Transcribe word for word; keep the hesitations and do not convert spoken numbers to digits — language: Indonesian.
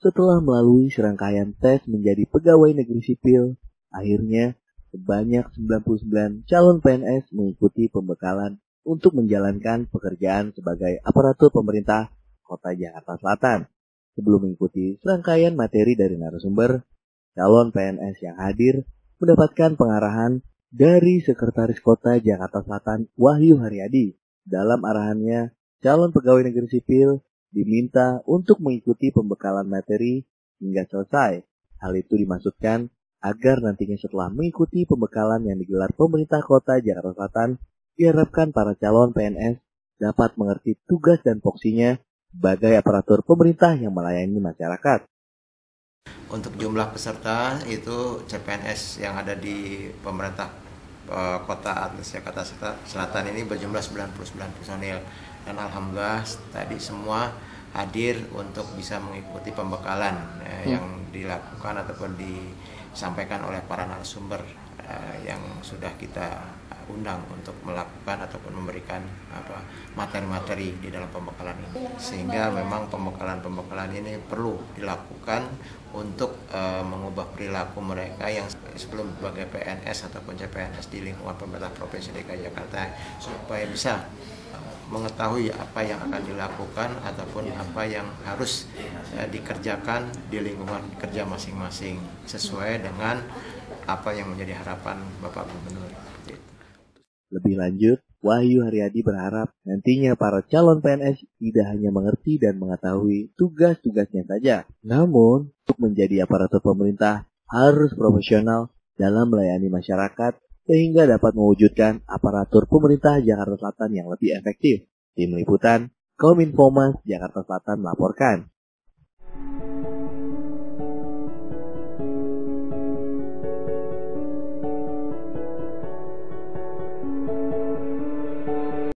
Setelah melalui serangkaian tes menjadi pegawai negeri sipil, akhirnya sebanyak sembilan puluh sembilan calon P N S mengikuti pembekalan untuk menjalankan pekerjaan sebagai aparatur pemerintah Kota Jakarta Selatan. Sebelum mengikuti serangkaian materi dari narasumber, calon P N S yang hadir mendapatkan pengarahan dari Sekretaris Kota Jakarta Selatan Wahyu Haryadi. Dalam arahannya, calon pegawai negeri sipil diminta untuk mengikuti pembekalan materi hingga selesai. Hal itu dimaksudkan agar nantinya setelah mengikuti pembekalan yang digelar pemerintah Kota Jakarta Selatan, diharapkan para calon P N S dapat mengerti tugas dan fungsinya sebagai aparatur pemerintah yang melayani masyarakat. Untuk jumlah peserta itu C P N S yang ada di pemerintah e, Kota Atlas Jakarta Selatan ini berjumlah sembilan puluh sembilan personil, dan alhamdulillah tadi semua hadir untuk bisa mengikuti pembekalan eh, hmm. yang dilakukan ataupun disampaikan oleh para narasumber eh, yang sudah kita undang untuk melakukan ataupun memberikan apa materi-materi di dalam pembekalan ini, sehingga memang pembekalan-pembekalan ini perlu dilakukan untuk uh, mengubah perilaku mereka yang sebelum sebagai P N S ataupun C P N S di lingkungan pemerintah Provinsi D K I Jakarta, supaya bisa mengetahui apa yang akan dilakukan ataupun apa yang harus uh, dikerjakan di lingkungan kerja masing-masing sesuai dengan apa yang menjadi harapan Bapak Gubernur. Lebih lanjut, Wahyu Haryadi berharap nantinya para calon P N S tidak hanya mengerti dan mengetahui tugas-tugasnya saja, namun untuk menjadi aparatur pemerintah harus profesional dalam melayani masyarakat sehingga dapat mewujudkan aparatur pemerintah Jakarta Selatan yang lebih efektif. Tim Liputan, Kominfo Mas, Jakarta Selatan melaporkan.